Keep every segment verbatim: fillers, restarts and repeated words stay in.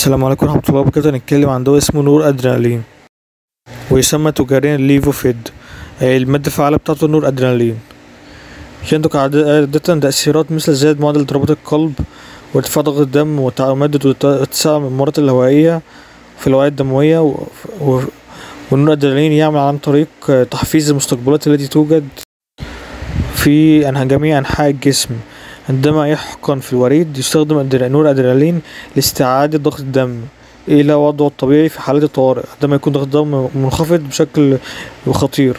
السلام عليكم ورحمة الله وبركاته. هنتكلم عن دواء اسمه نور أدرينالين، ويسمى تجاريا ليفوفيد. المادة الفعالة بتاعته نور أدرينالين. ينتج عادة تأثيرات مثل زيادة معدل ضربات القلب وارتفاع ضغط الدم وتعمد واتساع الممرات الهوائية في الأوعية الدموية. والنور أدرينالين يعمل عن طريق تحفيز المستقبلات التي توجد في جميع أنحاء الجسم. عندما يحقن في الوريد يستخدم نور أدرينالين لاستعادة ضغط الدم إلى وضعه الطبيعي في حالات الطوارئ، عندما يكون ضغط الدم منخفض بشكل خطير،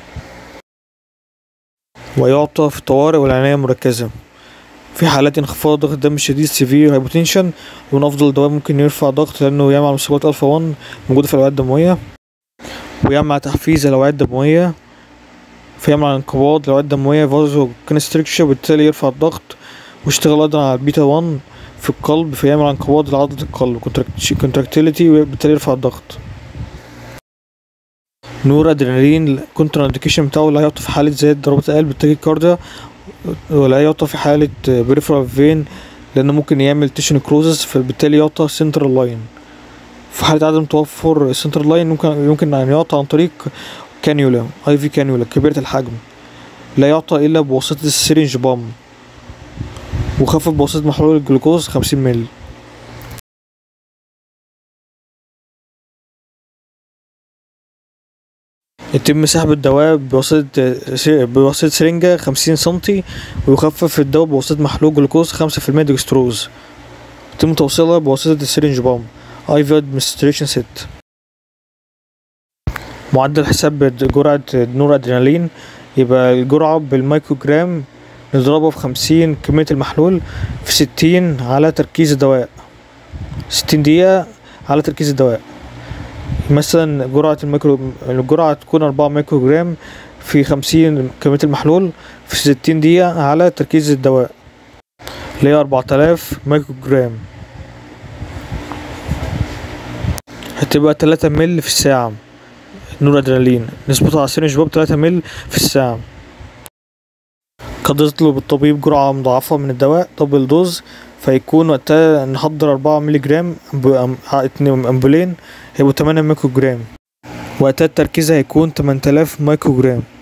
ويعطى في الطوارئ والعناية المركزة. في حالات انخفاض ضغط الدم الشديد سيفير هايبوتنشن من أفضل دواء ممكن يرفع ضغط، لأنه يعمل على مستويات ألفا واحد موجودة في الأوعية الدموية، ويعمل على تحفيز الأوعية الدموية، فيعمل على انقباض الأوعية الدموية فازو كونستريكشن، وبالتالي يرفع الضغط. ويشتغل أيضا على البيتا واحد في القلب، فيعمل على انقباض عضلة القلب كونتراكتيليتي، وبالتالي يرفع الضغط. نور أدرينالين كونترا انديكيشن بتاعه لا يعطى في حالة زيادة ضربات القلب التاكيكارديا، ولا يعطى في حالة بريفرال فين لأنه ممكن يعمل تيشن كروزس، فبالتالي يعطى سنترال لاين. في حالة عدم توفر سنترال لاين ممكن يمكن أن يعطى عن طريق كانيولا اي في كانيولا كبيرة الحجم، لا يعطى إلا بواسطة السيرينج بام، وخفف بواسطة محلول الجلوكوز خمسين مللي. يتم سحب الدواء بواسطة بواسطة سرنجة خمسين سنتي، ويخفف الدواء بواسطة محلول جلوكوز خمسة في المية ديكستروز. يتم توصيلها بواسطة السرنج بام اي في ادمنستريشن ست. معدل حساب جرعة نور أدرينالين يبقى الجرعة بالميكروجرام نضربها في خمسين كمية المحلول في ستين على تركيز الدواء، ستين دقيقة على تركيز الدواء. مثلا جرعة الميكرو الجرعة تكون أربعة ميكروجرام في خمسين كمية المحلول في ستين دقيقة على تركيز الدواء، اللي هي أربعة آلاف ميكروجرام. هتبقى تلاتة مل في الساعة. نور أدرينالين نسبته على سيرنج باب تلاتة مل في الساعة. قد يطلب الطبيب جرعة مضاعفة من الدواء دبل دوز، فيكون وقتها نحضر أربعة مللي جرام أمبولين هيبقوا تمانية ميكروجرام، وقتها التركيز هيكون تمن آلاف ميكروجرام.